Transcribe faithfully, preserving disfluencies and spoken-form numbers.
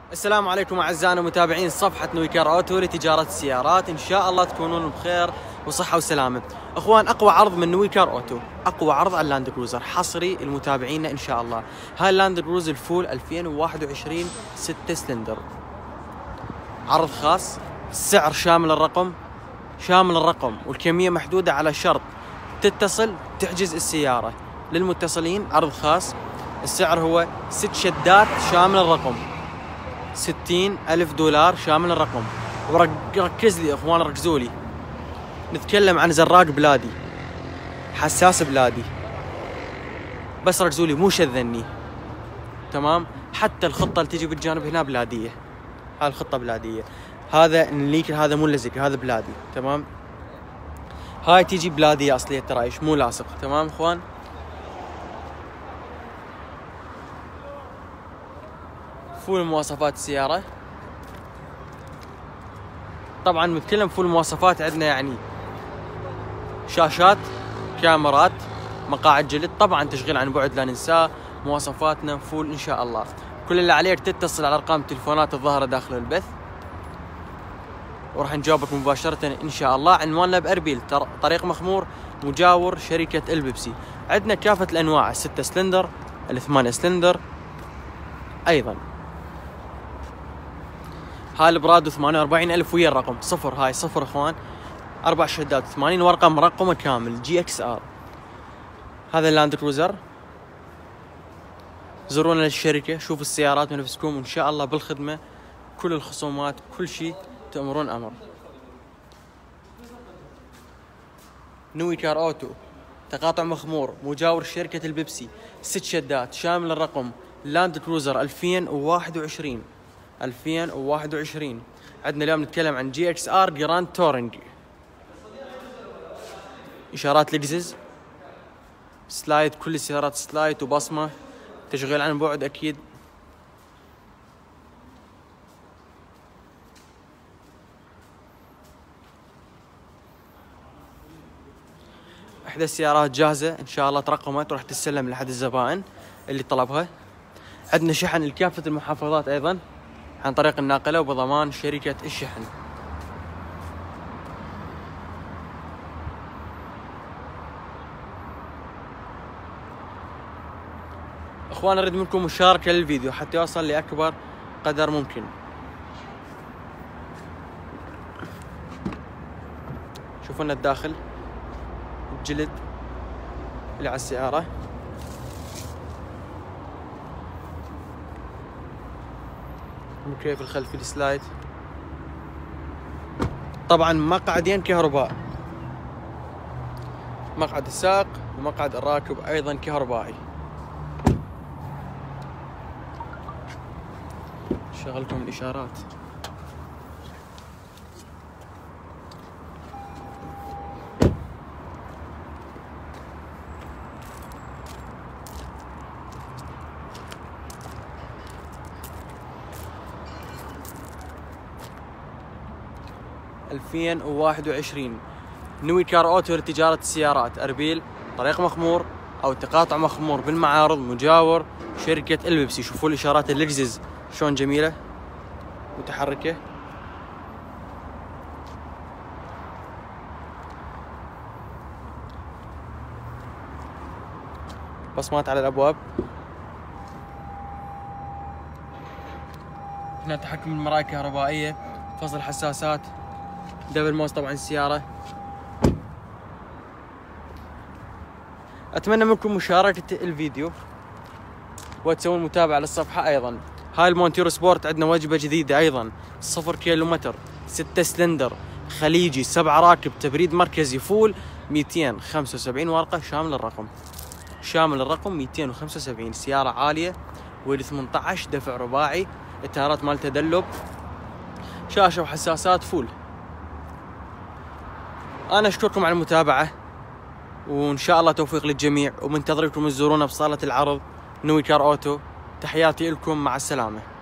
السلام عليكم اعزائنا متابعين صفحة نويكار اوتو لتجارة السيارات، ان شاء الله تكونون بخير وصحة وسلامة. اخوان، اقوى عرض من نويكار اوتو، اقوى عرض على اللاند كروزر حصري لمتابعينا ان شاء الله. هاي اللاند كروزر الفول ألفين وواحد وعشرين ستة سلندر، عرض خاص، السعر شامل الرقم، شامل الرقم والكمية محدودة على شرط تتصل تحجز السيارة. للمتصلين عرض خاص، السعر هو ست شدات شامل الرقم، ستين ألف دولار شامل الرقم. وركز لي اخوان، ركزوا لي، نتكلم عن زراق بلادي، حساس بلادي، بس ركزوا لي مو شذني، تمام؟ حتى الخطة اللي تجي بالجانب هنا بلادية، هاي الخطة بلادية، هذا الليك هذا مو لزق، هذا بلادي، تمام؟ هاي تيجي بلادية اصلية ترى، ايش مو لاصق، تمام اخوان؟ فول مواصفات السيارة، طبعا نتكلم فول مواصفات، عندنا يعني شاشات، كاميرات، مقاعد جلد، طبعا تشغيل عن بعد لا ننساه. مواصفاتنا فول ان شاء الله. كل اللي عليك تتصل على ارقام التليفونات الظاهرة داخل البث وراح نجاوبك مباشرة ان شاء الله. عنواننا بأربيل، طريق مخمور، مجاور شركة البيبسي. عندنا كافة الانواع، الستة سلندر، الثمانية سلندر ايضا. هاي البرادو ثمانية وأربعين ألف ويا الرقم صفر، هاي صفر اخوان، اربع شدات ثمانين ورقة مرقمة كامل، جي اكس ار. هذا اللاند كروزر. زورونا للشركة، شوفوا السيارات بنفسكم، وان شاء الله بالخدمة، كل الخصومات، كل شيء تأمرون امر. نويكار اوتو، تقاطع مخمور، مجاور شركة البيبسي، ست شدات شامل الرقم، لاند كروزر ألفين وواحد وعشرين ألفين وواحد وعشرين. عندنا اليوم نتكلم عن جي اكس ار جراند تورينج، اشارات لكزس، سلايد، كل السيارات سلايد وبصمة، تشغيل عن بعد اكيد. احدى السيارات جاهزة ان شاء الله، ترقمت وراح تسلم لحد الزبائن اللي طلبها. عندنا شحن لكافة المحافظات ايضا عن طريق الناقلة وبضمان شركة الشحن. اخوان، اريد منكم مشاركة للفيديو حتى يوصل لأكبر قدر ممكن. شوفوا لنا الداخل، الجلد اللي على السيارة، المكيف الخلفي، السلايد، طبعا مقعدين كهرباء، مقعد السائق ومقعد الراكب ايضا كهربائي. شغلكم الاشارات. ألفين وواحد وعشرين نويكار اوتو لتجارة السيارات، أربيل، طريق مخمور او تقاطع مخمور بالمعارض، مجاور شركة البيبسي. شوفوا الاشارات اللكزس شلون جميلة متحركة. بصمات على الابواب. هنا تحكم المرايا الكهربائية، فصل حساسات، دبل موس طبعا السيارة. اتمنى منكم مشاركة الفيديو وتسوون متابعة للصفحة ايضا. هاي المونتيرو سبورت عندنا وجبة جديدة ايضا، صفر كيلو متر، ستة سلندر، خليجي، سبعة راكب، تبريد مركزي، فول، مئتين وخمسة وسبعين ورقة شامل الرقم، شامل الرقم مئتين وخمسة وسبعين. سيارة عالية، ويل ثمانية عشر، دفع رباعي، اطارات مال تدلب، شاشة وحساسات فول. انا اشكركم على المتابعة، وان شاء الله توفيق للجميع، ومنتظركم تزورونا بصالة العرض نويكار اوتو. تحياتي لكم، مع السلامة.